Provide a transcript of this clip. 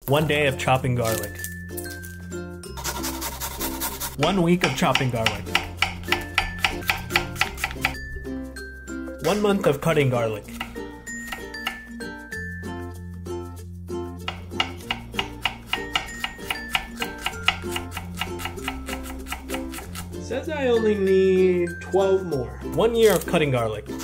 1 day of chopping garlic. 1 week of chopping garlic. 1 month of cutting garlic. Says I only need 12 more. 1 year of cutting garlic.